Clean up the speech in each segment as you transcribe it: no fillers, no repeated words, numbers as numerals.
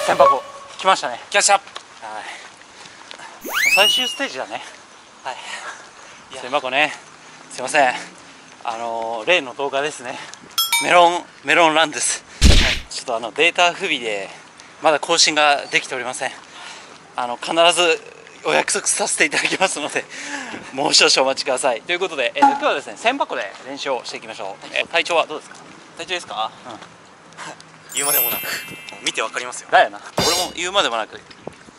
千箱来ましたね。 来ました。はい。 最終ステージだね。 はい。 千箱ね。すいません。例の動画ですね。メロンランです。ちょっとデータ不備でまだ更新ができておりません。必ずお約束させていただきますので、もう少々お待ちください。ということで、今日はですね、千箱で練習をしていきましょう。体調はどうですか？ 体調ですか？言うまでもなく、見てわかりますよ。 だよな。俺も言うまでもなく。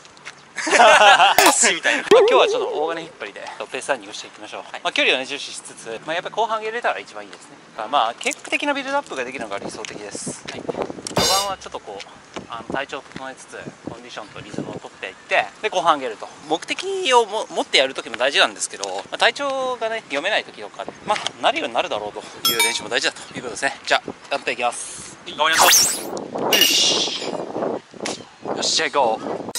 星みたいな。 今日はちょっと大金引っ張りでペースランニングしていきましょう。距離をね重視しつつ、やっぱり後半入れたら一番いいですね。結果的なビルドアップができるのが理想的です。序盤はちょっと体調を整えつつコンディションとリズムを取っていって、で後半上げると。目的を持ってやる時も大事なんですけど、体調がね読めない時とかなるようになるだろうという練習も大事だということですね。じゃあやっていきます。 頑張りましょう。 よしよし、じゃあ行こう。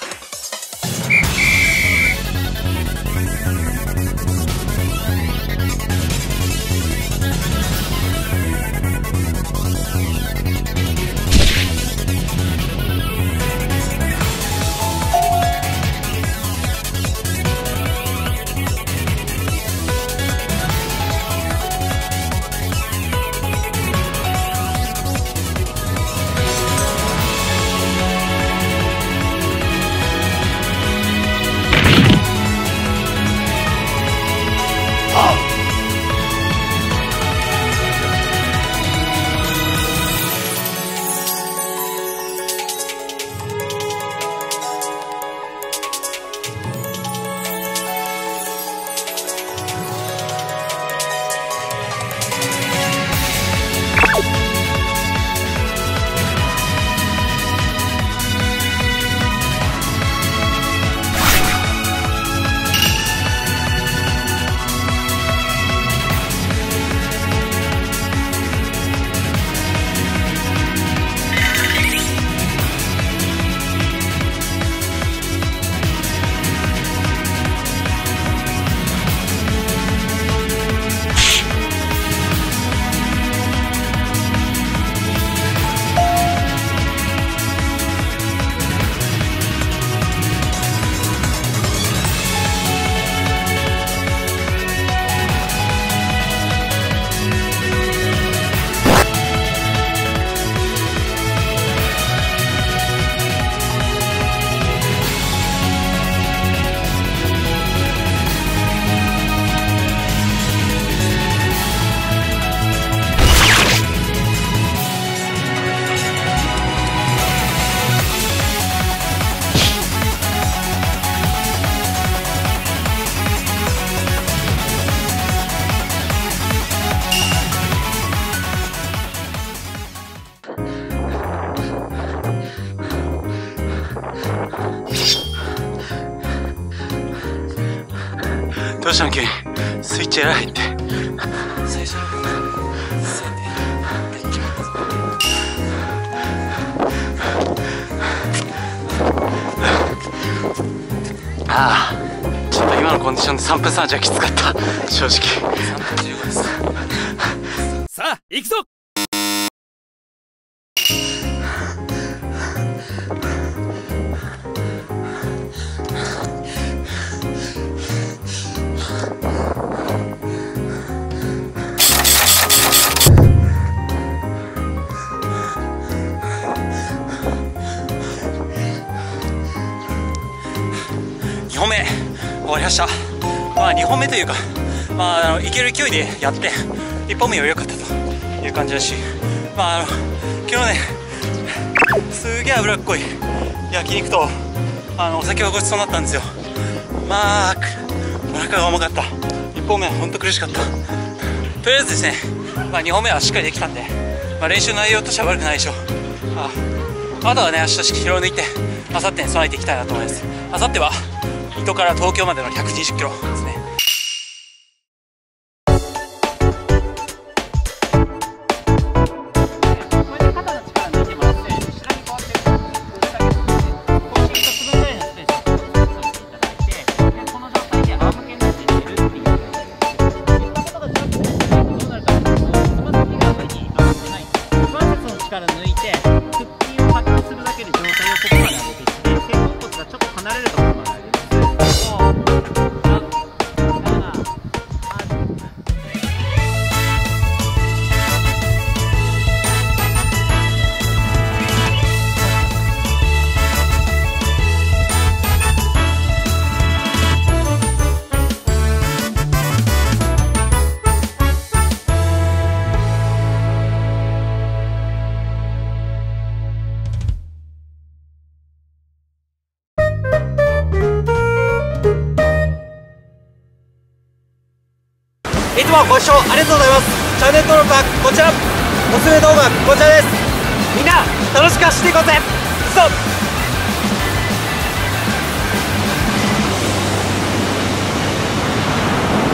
どうしたの急にスイッチエラー入って。 最初の分がせいでやっちまったぞ。 ちょっと今のコンディションで3分3じゃきつかった、正直。 3分15です。 さあ行くぞ。 2本目終わりました。2本目というか、いける勢いでやって1本目より良かったという感じだし、昨日ねすげえ脂っこい焼肉とお酒をごちそうになったんですよ。お腹が重かった。1本目は本当苦しかった。とりあえずですね、2本目はしっかりできたんで、練習内容としては悪くないでしょう。あとはね、明日疲労を抜いて明後日に備えていきたいなと思います。明後日は水戸から東京までの120キロですね。力抜いて腹筋を発揮するだけだけで状態をここまで上げていって肩甲骨がちょっと離れるところまで上げます。 いつもご視聴ありがとうございます。チャンネル登録はこちら、おすすめ動画はこちらです。みんな楽しく走っていこうぜ。いくぞ。